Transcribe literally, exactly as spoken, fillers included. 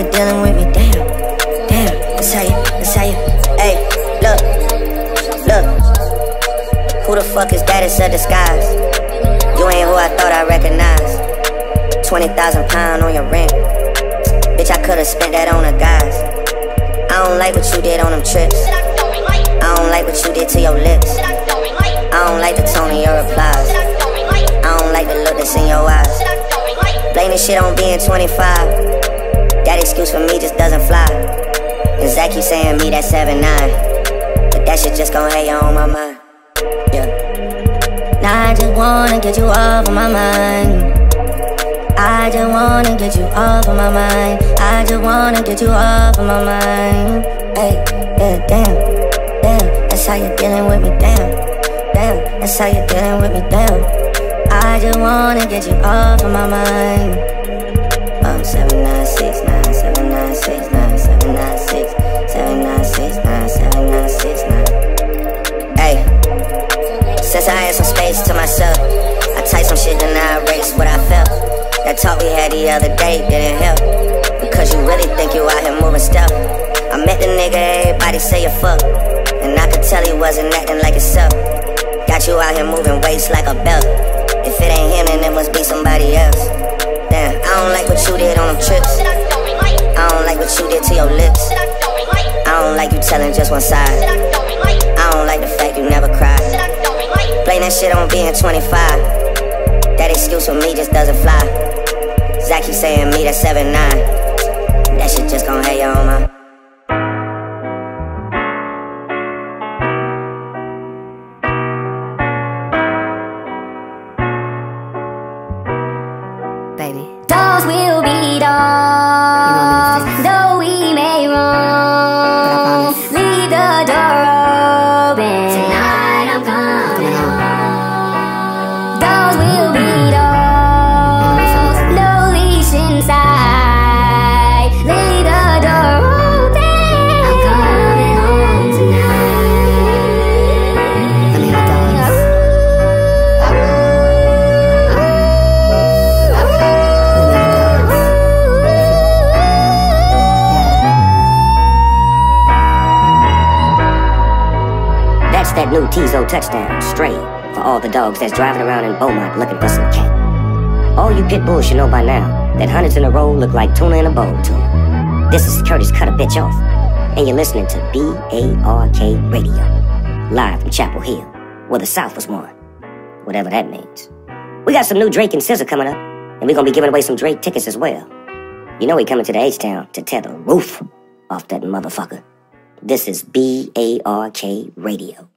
you dealing with me, damn, damn. That's how you, that's how you, hey, look, look. Who the fuck is that? It's a disguise. You ain't who I thought I recognized. Twenty thousand pound on your rent. Bitch, I could've spent that on a guys. I don't like what you did on them trips. I don't like what you did to your lips. I don't like the tone of your replies. I don't like the look that's in your eyes. Blame this shit on being twenty-five. That excuse for me just doesn't fly. And Zach keep saying me that seven nine, but that shit just gon' hate you on my mind. Yeah. Now I just wanna get you off of my mind. I just wanna get you off of my mind. I just wanna get you off of my mind. Hey, yeah, damn, damn. That's how you dealing with me, damn, damn. That's how you dealing with me, damn. I just wanna get you off of my mind. Um, seven nine six nine, seven nine six nine, seven nine six, seven nine six nine, seven nine six nine. Hey, since I had some space to myself, I typed some shit and I erased what I felt. That talk we had the other day didn't help, because you really think you out here moving stuff. I met the nigga everybody say you fuck, and I could tell he wasn't acting like himself. Got you out here moving weights like a belt. If it ain't him, then it must be somebody else. Damn, I don't like what you did on them trips. I don't like what you did to your lips. I don't like you telling just one side. I don't like the fact you never cried. Blame that shit on being twenty-five. That excuse for me just doesn't fly. Zach keep saying me that seven nine. That shit just gon' hate you on my. Baby, doors will be doors, though we may roam. Leave the door open. Tonight I'm coming home. Doors will be doors, no leash inside. Leave the door open. I'm coming home tonight. I mean, like dogs. That's that new Tizo touchdown, straight for all the dogs that's driving around in Beaumont looking for some cat. All you pit bulls should know by now that hundreds in a row look like tuna in a bowl to 'em. This is Curtis Cut a Bitch Off, and you're listening to B A R K Radio, live from Chapel Hill, where the South was won, whatever that means. We got some new Drake and S Z A coming up, and we're gonna be giving away some Drake tickets as well. You know we coming to the H-Town to tear the roof off that motherfucker. This is B A R K Radio.